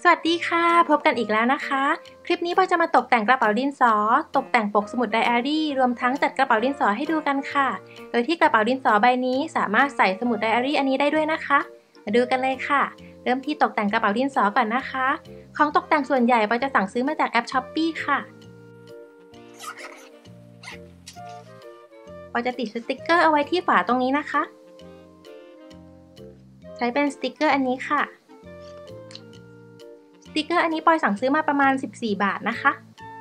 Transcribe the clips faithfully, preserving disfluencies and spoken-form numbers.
สวัสดีค่ะพบกันอีกแล้วนะคะคลิปนี้ปอยจะมาตกแต่งกระเป๋าดินสอตกแต่งปกสมุดไดอารี่รวมทั้งจัดกระเป๋าดินสอให้ดูกันค่ะโดยที่กระเป๋าดินสอใบนี้สามารถใส่สมุดไดอารี่อันนี้ได้ด้วยนะคะมาดูกันเลยค่ะเริ่มที่ตกแต่งกระเป๋าดินสอก่อนนะคะของตกแต่งส่วนใหญ่ปอยจะสั่งซื้อมาจากแอป ช้อปปี้ ค่ะปอยจะติดสติกเกอร์เอาไว้ที่ฝาตรงนี้นะคะใช้เป็นสติกเกอร์อันนี้ค่ะสติกเกอร์อันนี้ปอยสั่งซื้อมาประมาณสิบสี่บาทนะคะ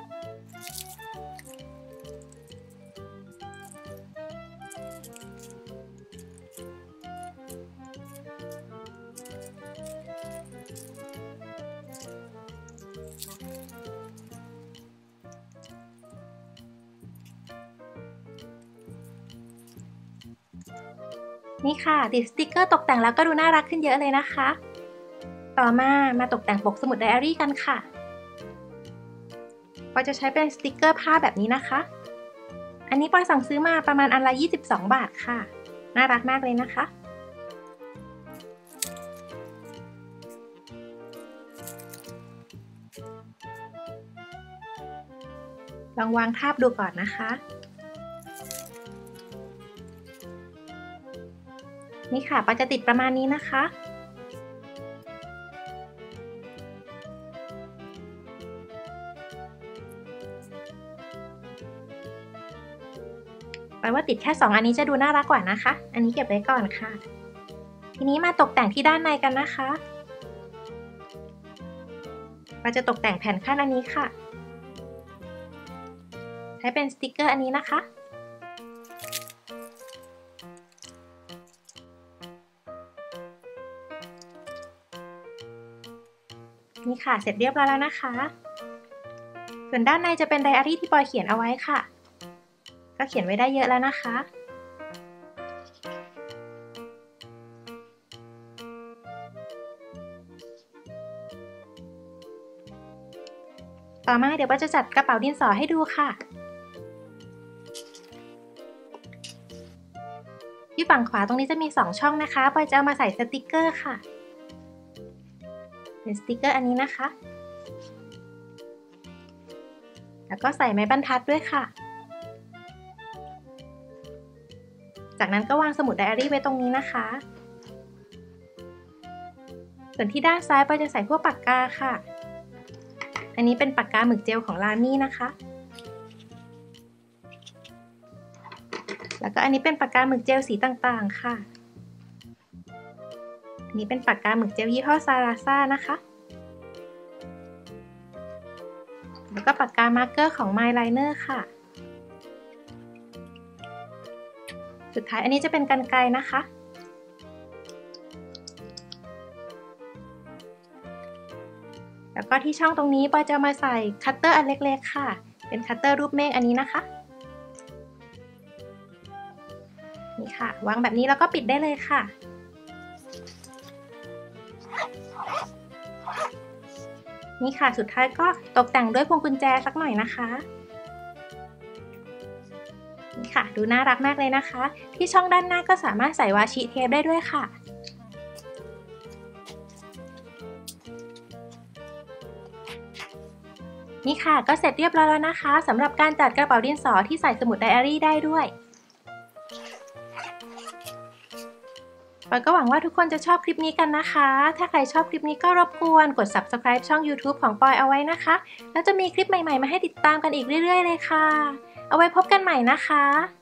นี่ค่ะติดสติกเกอร์ตกแต่งแล้วก็ดูน่ารักขึ้นเยอะเลยนะคะต่อมามาตกแต่งปกสมุดไดอารี่กันค่ะปอยจะใช้เป็นสติกเกอร์ผ้าแบบนี้นะคะอันนี้ปอยสั่งซื้อมาประมาณอันละยี่สิบสองบาทค่ะน่ารักมากเลยนะคะลองวางทาบดูก่อนนะคะนี่ค่ะปอยจะติดประมาณนี้นะคะแปลว่าติดแค่สองอันนี้จะดูน่ารักกว่านะคะอันนี้เก็บไว้ก่อนค่ะทีนี้มาตกแต่งที่ด้านในกันนะคะเราจะตกแต่งแผ่นขั้นอันนี้ค่ะใช้เป็นสติกเกอร์อันนี้นะคะนี่ค่ะเสร็จเรียบร้อยแล้วนะคะส่วนด้านในจะเป็นไดอารี่ที่ปอยเขียนเอาไว้ค่ะก็เขียนไว้ได้เยอะแล้วนะคะต่อมาเดี๋ยวปอยจะจัดกระเป๋าดินสอให้ดูค่ะที่ฝั่งขวาตรงนี้จะมีสองช่องนะคะปอยจะเอามาใส่สติกเกอร์ค่ะเป็นสติกเกอร์อันนี้นะคะแล้วก็ใส่ไม้บรรทัดด้วยค่ะจากนั้นก็วางสมุดไดอารี่ไว้ตรงนี้นะคะส่วนที่ด้านซ้ายปอยจะใส่พวกปากกาค่ะอันนี้เป็นปากกาหมึกเจลของลามี่นะคะแล้วก็อันนี้เป็นปากกาหมึกเจลสีต่างๆค่ะอันนี้เป็นปากกาหมึกเจลยี่ห้อซาราซ่านะคะแล้วก็ปากกามาร์กเกอร์ของ ไมล์ ไลเนอร์ ค่ะสุดท้ายอันนี้จะเป็นกรรไกรนะคะแล้วก็ที่ช่องตรงนี้ปอยจะมาใส่คัตเตอร์อันเล็กๆค่ะเป็นคัตเตอร์รูปเมฆอันนี้นะคะนี่ค่ะวางแบบนี้แล้วก็ปิดได้เลยค่ะนี่ค่ะสุดท้ายก็ตกแต่งด้วยพวงกุญแจสักหน่อยนะคะนี่ค่ะดูน่ารักมากเลยนะคะที่ช่องด้านหน้าก็สามารถใส่วาชิเทปได้ด้วยค่ะนี่ค่ะก็เสร็จเรียบร้อยแล้วนะคะสำหรับการจัดกระเป๋าดินสอที่ใส่สมุดไดอารี่ได้ด้วยปอยก็หวังว่าทุกคนจะชอบคลิปนี้กันนะคะถ้าใครชอบคลิปนี้ก็รบกวนกด ซับสไครบ์ ช่อง ยูทูบ ของปอยเอาไว้นะคะแล้วจะมีคลิปใหม่ๆมาให้ติดตามกันอีกเรื่อยๆเลยค่ะเอาไว้พบกันใหม่นะคะ